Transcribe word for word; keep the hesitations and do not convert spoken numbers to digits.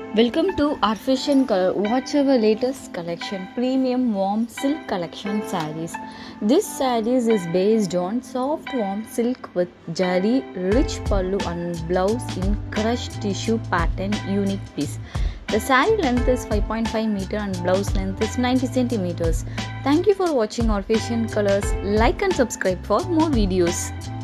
Welcome to our fashion color. Watch our latest collection, premium warm silk collection sarees. This sarees is based on soft warm silk with jari, rich pallu and blouse in crushed tissue pattern unique piece. The saree length is five point five meter and blouse length is ninety centimeters. Thank you for watching our fashion colors. Like and subscribe for more videos.